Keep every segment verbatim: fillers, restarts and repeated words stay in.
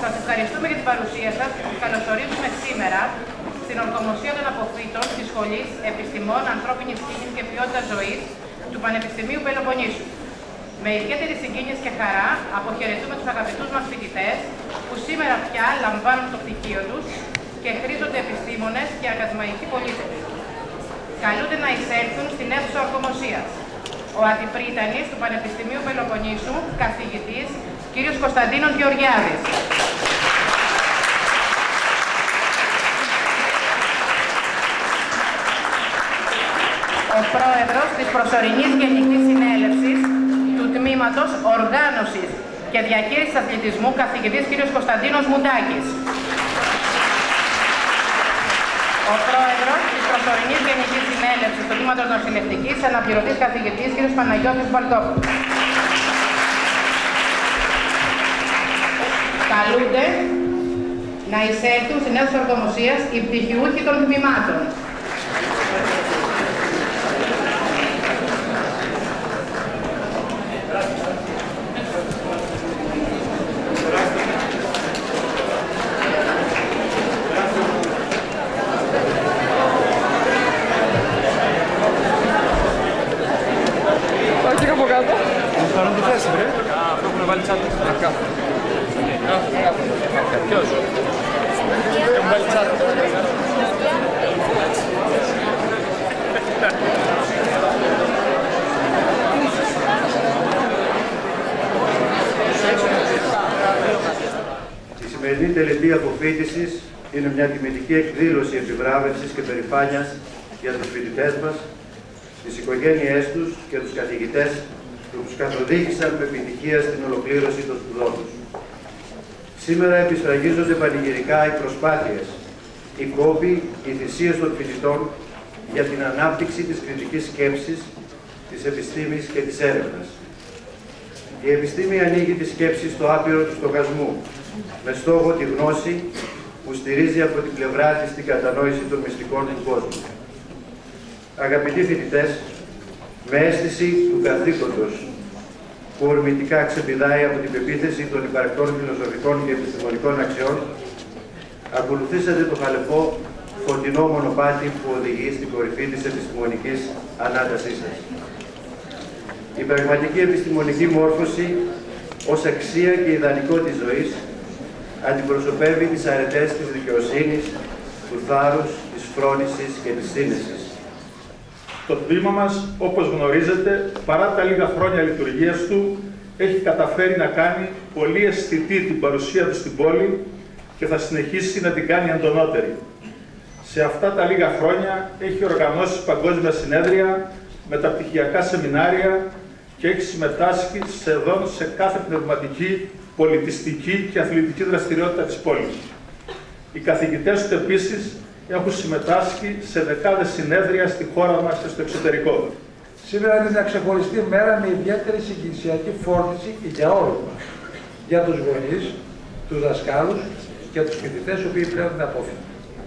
Σας ευχαριστούμε για την παρουσία σας και σας καλωσορίζουμε σήμερα στην ορκομοσία των αποφύτων της Σχολής Επιστημών Ανθρώπινης Τύχης και Ποιότητας Ζωής του Πανεπιστημίου Πελοποννήσου. Με ιδιαίτερη συγκίνηση και χαρά αποχαιρετούμε τους αγαπητούς μας φοιτητές που σήμερα πια λαμβάνουν το πτυχίο τους και χρήζονται επιστήμονες και ακαδημαϊκοί πολίτες. Καλούνται να εισέλθουν στην αίθουσα ορκομοσίας ο αντιπρίτανης του Πανεπιστημίου Πελοποννήσου, καθηγητής κ. Κωνσταντίνος Γεωργιάδης. Ο πρόεδρος της προσωρινής Γενικής Συνέλευσης του Τμήματος Οργάνωσης και Διαχείρισης Αθλητισμού, καθηγητής κ. Κωνσταντίνος Μουντάκης. Ο πρόεδρος της προσωρινής Γενικής Συνέλευσης του Τμήματος Νοσηλευτικής, αναπληρωτής καθηγητής κ. Παναγιώτης Μπαλτόπουλος. Καλούνται να εισέλθουν στην αίθουσα ορκομοσίας οι πτυχιούχοι των τμήματων. Υπάρχει από κάτω. Θα να το θέσει, ρε. Αυτό που βάλει τσάτες. Ποιος? Έχουν βάλει τσάτες. Η σημερινή τελετή αποφοίτησης είναι μια τιμητική εκδήλωση επιβράβευσης και περηφάνειας για τους φοιτητές μας, τις οικογένειές τους και τους καθηγητές που τους καθοδήγησαν με επιτυχία στην ολοκλήρωση των σπουδών τους. Σήμερα επισφραγίζονται πανηγυρικά οι προσπάθειες, οι κόποι, οι θυσίες των φοιτητών για την ανάπτυξη της κριτικής σκέψης, της επιστήμης και της έρευνας. Η επιστήμη ανοίγει τη σκέψη στο άπειρο του στοχασμού, με στόχο τη γνώση που στηρίζει από την πλευρά της την κατανόηση των μυστικών του κόσμου. Αγαπητοί φοιτητές, με αίσθηση του καθήκοντος που ορμητικά ξεπηδάει από την πεποίθηση των υπαρκτών φιλοσοφικών και επιστημονικών αξιών, ακολουθήσατε το χαλεπό φωτεινό μονοπάτι που οδηγεί στην κορυφή της επιστημονικής ανάτασής σας. Η πραγματική επιστημονική μόρφωση ως αξία και ιδανικό της ζωής αντιπροσωπεύει τις αρετές της δικαιοσύνης, του θάρρους, της φρόνησης και της σύνεσης. Το τμήμα μας, όπως γνωρίζετε, παρά τα λίγα χρόνια λειτουργίας του, έχει καταφέρει να κάνει πολύ αισθητή την παρουσία του στην πόλη και θα συνεχίσει να την κάνει εντονότερη. Σε αυτά τα λίγα χρόνια έχει οργανώσει παγκόσμια συνέδρια, μεταπτυχιακά σεμινάρια και έχει συμμετάσχει σχεδόν σε κάθε πνευματική, πολιτιστική και αθλητική δραστηριότητα της πόλης. Οι καθηγητές του επίσης έχουν συμμετάσχει σε δεκάδες συνέδρια στη χώρα μας και στο εξωτερικό. Σήμερα είναι μια ξεχωριστή μέρα με ιδιαίτερη συγκινησιακή φόρτιση για όλους μας. Για τους γονείς, τους δασκάλους και τους φοιτητές οι οποίοι πλέον είναι απόφοιτοι.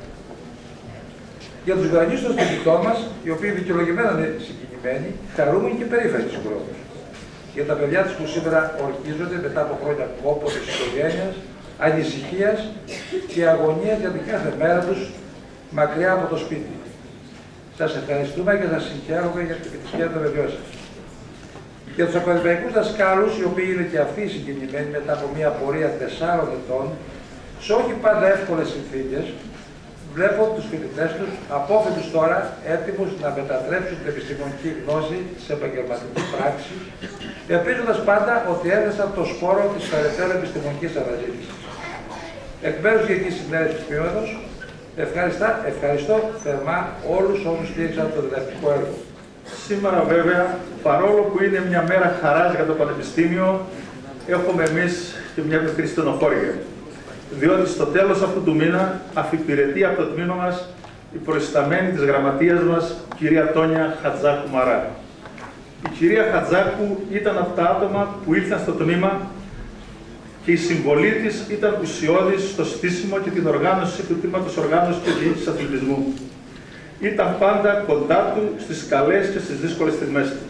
Για τους γονείς των φοιτητών μας, οι οποίοι δικαιολογημένα είναι συγκινημένοι, χαρούμενοι και περήφανοι της χρόνου. Για τα παιδιά τους που σήμερα ορκίζονται μετά από χρόνια κόπο της οικογένειας, ανησυχίας και αγωνίας για την κάθε μέρα τους μακριά από το σπίτι. Σας ευχαριστούμε και σας συγχαίρουμε για την επιτυχία των παιδιών σας. Για τους ακαδημαϊκούς δασκάλους, οι οποίοι είναι και αυτοί συγκινημένοι μετά από μια πορεία τεσσάρων ετών, σε όχι πάντα εύκολες συνθήκες, βλέπω τους φοιτητές τους απόφοιτους τώρα έτοιμους να μετατρέψουν την επιστημονική γνώση σε επαγγελματική πράξη, ελπίζοντας πάντα ότι έδεσαν το σπόρο της περαιτέρω επιστημονικής αναζήτησης. Εκ μέρους της Γενικής Συνέλευσης του Τμήματος, ευχαριστώ, ευχαριστώ θερμά όλους όσους στήριξαν το διδακτικό έργο. Σήμερα βέβαια, παρόλο που είναι μια μέρα χαράς για το Πανεπιστήμιο, έχουμε εμείς και μια μικρή στενοχώρια. Διότι στο τέλος αυτού του μήνα αφιπηρετεί από το τμήμα μας η προϊσταμένη της γραμματείας μας, κυρία Τόνια Χατζάκου Μαρά. Η κυρία Χατζάκου ήταν από τα άτομα που ήρθαν στο τμήμα και η συμβολή της ήταν ουσιώδης στο στήσιμο και την οργάνωση του τμήματος οργάνωσης και διοίκησης αθλητισμού. Ήταν πάντα κοντά του στις καλές και στις δύσκολες στιγμές του.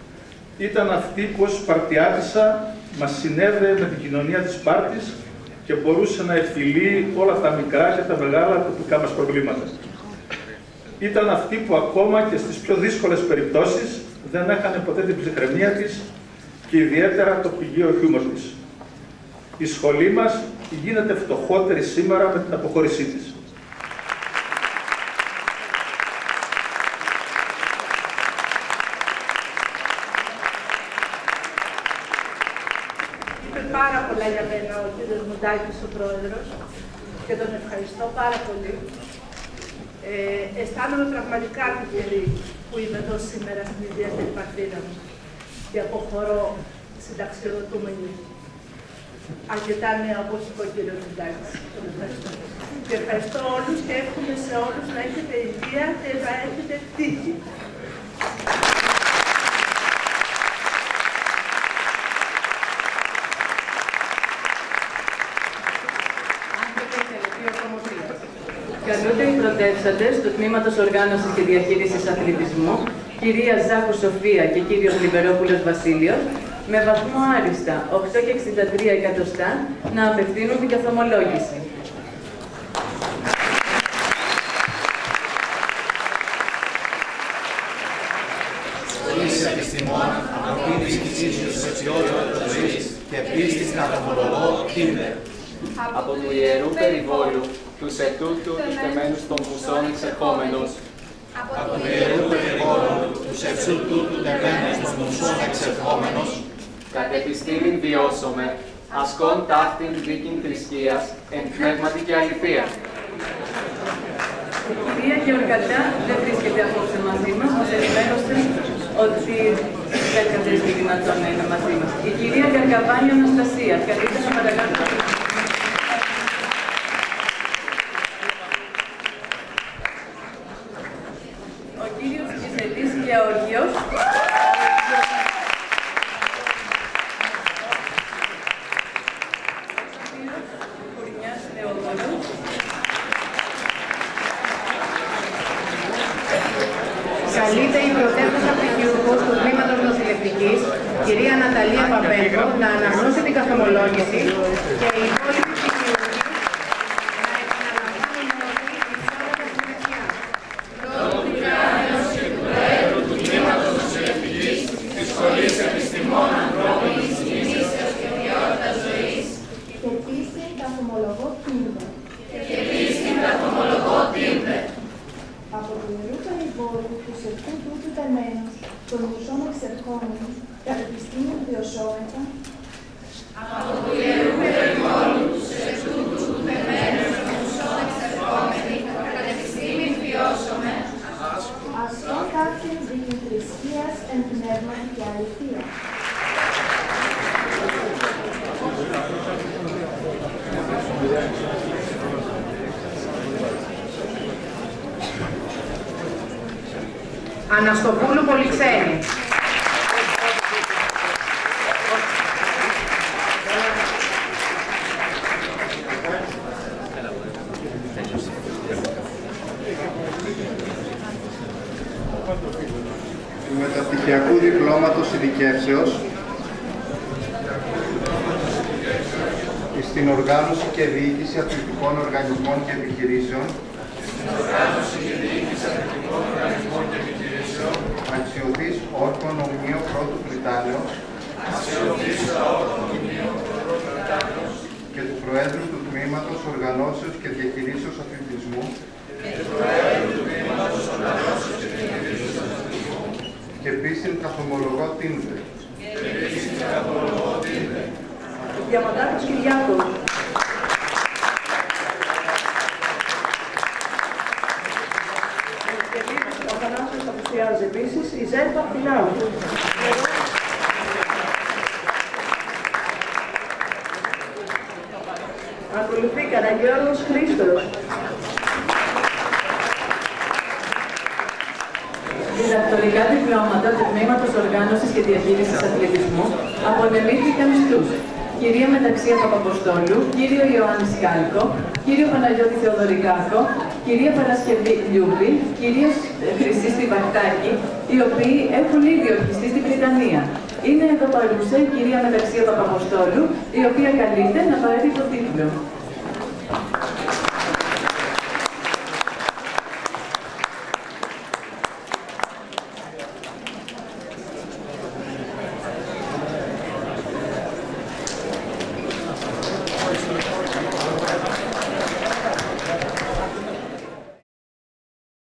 Ήταν αυτή που ως Σπαρτιάτισσα μας συνέδεε με την κοινωνία της Σπάρτης και και μπορούσε να επιλύει όλα τα μικρά και τα μεγάλα τοπικά μας προβλήματα. Ήταν αυτή που ακόμα και στις πιο δύσκολες περιπτώσεις δεν έχανε ποτέ την ψυχραιμία της και ιδιαίτερα το πηγείο χιούμορ της. Η σχολή μας γίνεται φτωχότερη σήμερα με την αποχώρησή της. Είπε πάρα πολλά για μένα ο κύριος Μουντάκης, ο πρόεδρος, και τον ευχαριστώ πάρα πολύ. Ε, αισθάνομαι πραγματικά τυχερή που είμαι εδώ σήμερα στην ιδιαίτερη πατρίδα μου και αποχωρώ συνταξιοδοτούμενη. Αρκετά νέα, όπως είπε ο κύριος Μουντάκης. Και ευχαριστώ όλους και εύχομαι σε όλους να έχετε υγεία και να έχετε τύχη. Καλούνται οι πρωτεύσαντες του Τμήματος Οργάνωσης και Διαχείρισης Αθλητισμού, κυρία Ζάχου Σοφία και κύριος Λιβερόπουλος Βασίλειος, με βαθμό άριστα οκτώ και εξήντα τρία εκατοστά, να απευθύνουν την καθομολόγηση. Σχολής Επιστημών, αναπτύσσης της αξιότητας ζωής και πίστης καθομολογώ Τίμπερ. Από του Ιερού Περιβόλου, τους ετούτου τους δεμένους των βουσών εξερχόμενος. Από του Ιερού Περιβόλου, τους ετούτου τους δεμένους των βουσών εξερχόμενος. Κατ' επιστήμην βιώσομε, ασκών ταύτην δίκην θρησκείας, εν πνεύματι και αληθεία. Η κυρία Γεωργατά δεν βρίσκεται απόψε μαζί μας, μας ενημέρωσε ότι δεν καθίστηκε δυνατόν να είναι μαζί μας. Η κυρία Γαρκαβάνη Αναστασία, καλείται να παρακαλώ. Ο κύριος Κισελής Γεώργιος. Καλείται η πρωτεύουσα πτυχιούχος του Τμήματος Νοσηλευτικής, κυρία Ναταλία Παπέγκο, να αναγνώσει την καθομολόγηση και οι υπόλοιποι πτυχιούχοι να επαναλαμβάνουν ότι η ισότητα στην ευθεία. Λόγω Τικάνεως και του Προέδρου του Τμήματος Νοσηλευτικής της Σχολής Επιστημών Ανθρώπινης Γνήσεως και Ποιότητας Ζωής και πίστην καθομολογώ Τίμπερ. και πίστην καθομολογώ Τίμπερ. Από του Ιερού Περιβόλου του σερκού τούτου δεμένους, των βουσών εξερχόμενους, κατ' επιστήμην βιωσόμεθα. Από του Ιερού Περιβόλου του σερκού τούτου δεμένους, των βουσών εξερχόμενοι, κατ' επιστήμην βιώσομε. Ασκών ταύτην δίκην θρησκείας εν πνεύματι και αληθεία. Αναστοπούλου Πολυξένη. Του Μεταπτυχιακού Διπλώματος Ειδικεύσεως στην οργάνωση και διοίκηση αθλητικών οργανισμών και επιχειρήσεων, αξιωθής όρκων ομνίο πρώτου Πριτάνεως και του Προέδρου του Τμήματος Οργανώσεως και Διαχειρήσεως Αθλητισμού και πίστην καθομολογώ Τίμπερ. Διαμαντάκος Κυριάκος. Ο Θανάσιος απουσιάζει επίσης, η Ζέρπα Πινάου. Ακολουθεί Καραγιώργος Χρήστος. Διδακτορικά διπλώματα του Τμήματος Οργάνωσης και Διαχείρισης Αθλητισμού απονεμήθηκαν στους κυρία Μεταξία Παπαποστόλου, κύριο Ιωάννη Σκάλκο, κύριο Παναγιώτη Θεοδωρικάκο, κυρία Παρασκευή Λιούμπη, κύριος Χρυσή Στιβακτάκη, οι οποίοι έχουν ήδη ορκιστεί στην Βρυτανία. Είναι εδώ παρούσα η κυρία Μεταξία Παπαποστόλου, η οποία καλείται να πάρει το τίτλο.